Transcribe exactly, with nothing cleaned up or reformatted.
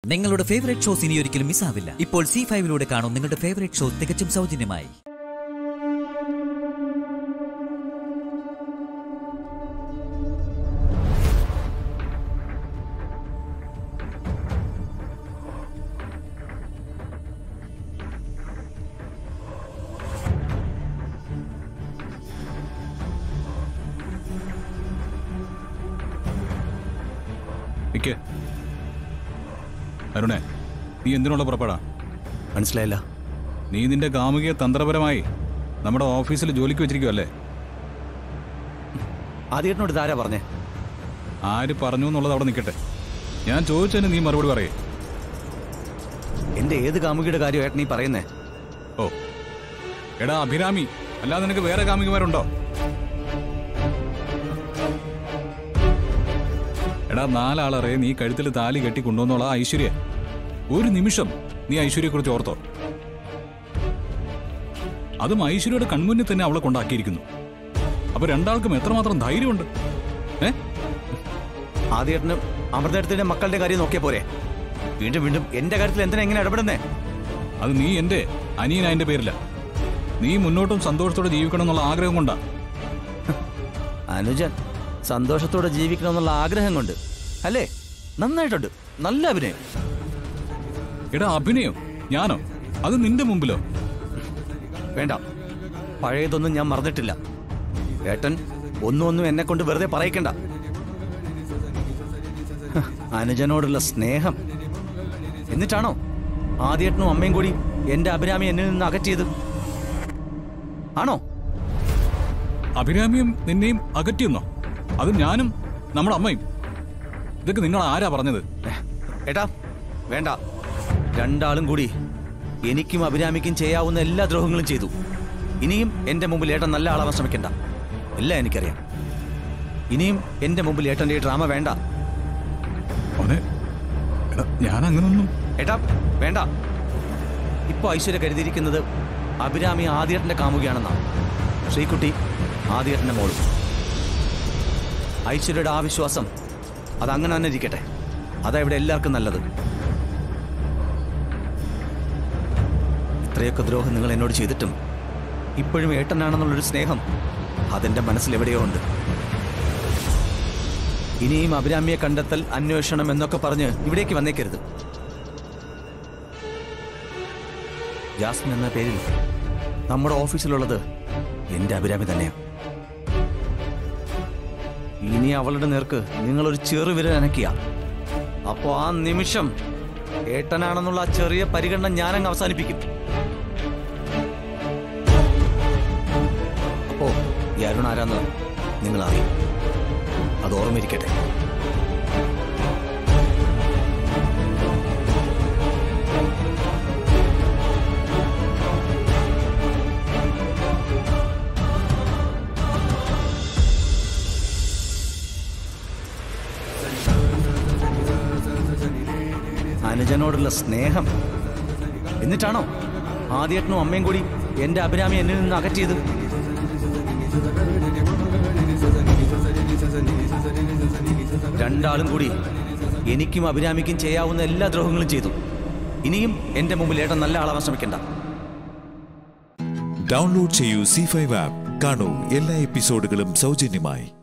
നിങ്ങളുടെ favourite shows ഇനി ഒരിക്കലും മിസ്സാവില്ല. ഇപ്പോൾ സി ഫൈവിലൂടെ കാണും നിങ്ങളുടെ ഫേവറേറ്റ് ഷോ തികച്ചും സൗജന്യമായി. അരുണേ, നീ എന്തിനുള്ള പുറപ്പെടാ? മനസ്സിലായില്ല. നീ നിന്റെ കാമുകിയെ തന്ത്രപരമായി നമ്മുടെ ഓഫീസിൽ ജോലിക്ക് വെച്ചിരിക്കുവല്ലേ? ആദ്യേട്ടനോട് ഇതാരാ പറഞ്ഞേ? ആര് പറഞ്ഞു എന്നുള്ളത് അവിടെ നിൽക്കട്ടെ. ഞാൻ ചോദിച്ചതിന് നീ മറുപടി പറയേ. എന്റെ ഏത് കാമുകിയുടെ കാര്യം ഏട്ടൻ നീ പറയുന്നേ? ഓ എടാ അഭിരാമി, അല്ലാതെ നിനക്ക് വേറെ കാമുകിമാരുണ്ടോ? എടാ നാലാളറെ നീ കഴുത്തിൽ താലി കെട്ടി കൊണ്ടുവന്നുള്ള ഐശ്വര്യ, ഒരു നിമിഷം നീ ഐശ്വര്യയെക്കുറിച്ച് ഓർത്തോ? അതും ഐശ്വര്യയുടെ കൺമുന്നിൽ തന്നെ അവളെ കൊണ്ടാക്കിയിരിക്കുന്നു. അപ്പൊ രണ്ടാൾക്കും എത്രമാത്രം ധൈര്യമുണ്ട്? ഏ ആദ്യേട്ടന് അമൃതേട്ടത്തിന്റെ മക്കളുടെ കാര്യം നോക്കിയ പോരെ? വീണ്ടും വീണ്ടും എന്റെ കാര്യത്തിൽ എന്തിനാ എങ്ങനെ ഇടപെടുന്നേ? അത് നീ എന്റെ അനിയനായതിന്റെ പേരില്ല. നീ മുന്നോട്ടും സന്തോഷത്തോടെ ജീവിക്കണം എന്നുള്ള ആഗ്രഹം കൊണ്ടാ. അനുജൻ സന്തോഷത്തോടെ ജീവിക്കണം എന്നുള്ള ആഗ്രഹം കൊണ്ട് അല്ലേ? നന്നായിട്ടുണ്ട്, നല്ല അഭിനയം. എടാ അഭിനയം ഞാനോ? അത് നിന്റെ മുമ്പിലോ? വേണ്ട, പഴയതൊന്നും ഞാൻ മറന്നിട്ടില്ല. ഏട്ടൻ ഒന്നും ഒന്നും എന്നെ കൊണ്ട് വെറുതെ പറയിക്കണ്ട. അനുജനോടുള്ള സ്നേഹം എന്നിട്ടാണോ ആദ്യേട്ടനും അമ്മയും കൂടി എന്റെ അഭിരാമി എന്നിൽ നിന്ന് അകറ്റിയത്? ആണോ? അഭിരാമിയും നിന്നെയും അകറ്റിയെന്നോ? അത് ഞാനും നമ്മുടെ അമ്മയും. ഇതൊക്കെ നിങ്ങൾ ആരാ പറഞ്ഞത്? ഏട്ടാ വേണ്ട, രണ്ടാളും കൂടി എനിക്കും അഭിരാമിക്കും ചെയ്യാവുന്ന എല്ലാ ദ്രോഹങ്ങളും ചെയ്തു. ഇനിയും എന്റെ മുമ്പിൽ ഏട്ടൻ നല്ല ആളാവാൻ ശ്രമിക്കണ്ട. എല്ലാം എനിക്കറിയാം. ഇനിയും എന്റെ മുമ്പിൽ ഏട്ടന്റെ ഈ ഡ്രാമ വേണ്ട. ഞാൻ അങ്ങനൊന്നും. ഏട്ടാ വേണ്ട. ഇപ്പൊ ഐശ്വര്യ കരുതിയിരിക്കുന്നത് അഭിരാമി ആദ്യേട്ടന്റെ കാമുകയാണെന്നാണ്. ശ്രീകുട്ടി ആദ്യേട്ടന്റെ മോളും. ഐശ്വര്യയുടെ ആ വിശ്വാസം അതങ്ങനെ തന്നെ ഇരിക്കട്ടെ. അതാ ഇവിടെ എല്ലാവർക്കും നല്ലത്. ഇത്രയൊക്കെ ദ്രോഹം നിങ്ങൾ എന്നോട് ചെയ്തിട്ടും ഇപ്പോഴും ഏട്ടനാണെന്നുള്ളൊരു സ്നേഹം അതെന്റെ മനസ്സിൽ എവിടെയോ ഉണ്ട്. ഇനിയും അഭിരാമിയെ കണ്ടെത്തൽ, അന്വേഷണം എന്നൊക്കെ പറഞ്ഞ് ഇവിടേക്ക് വന്നേക്കരുത്. ജാസ്മിൻ എന്ന പേരിൽ നമ്മുടെ ഓഫീസിലുള്ളത് എന്റെ അഭിരാമി തന്നെയാണ്. ഇനി അവളുടെ നേർക്ക് നിങ്ങളൊരു ചെറുവിരൽ അനക്കിയ അപ്പോ ആ നിമിഷം ഏട്ടനാണെന്നുള്ള ആ ചെറിയ പരിഗണന ഞാനങ്ങ് അവസാനിപ്പിക്കും. അപ്പോ ഈ അരുൺ ആരാന്ന് നിങ്ങൾ അറിയും. അത് ഓർമ്മയിരിക്കട്ടെ. അനുജനോടുള്ള സ്നേഹം എന്നിട്ടാണോ ആദ്യേട്ടനും അമ്മയും കൂടി എന്റെ അഭിരാമി എന്നിൽ നിന്ന് അകറ്റിയത്? രണ്ടാളും കൂടി എനിക്കും അഭിരാമിക്കും ചെയ്യാവുന്ന എല്ലാ ദ്രോഹങ്ങളും ചെയ്തു. ഇനിയും എന്റെ മുമ്പിൽ ഏട്ടൻ നല്ല ആളാവാൻ ശ്രമിക്കണ്ട. ഡൗൺലോഡ് ചെയ്യൂ സി ഫൈവ് ആപ്പ്. കാണൂ എല്ലാ എപ്പിസോഡുകളും സൗജന്യമായി.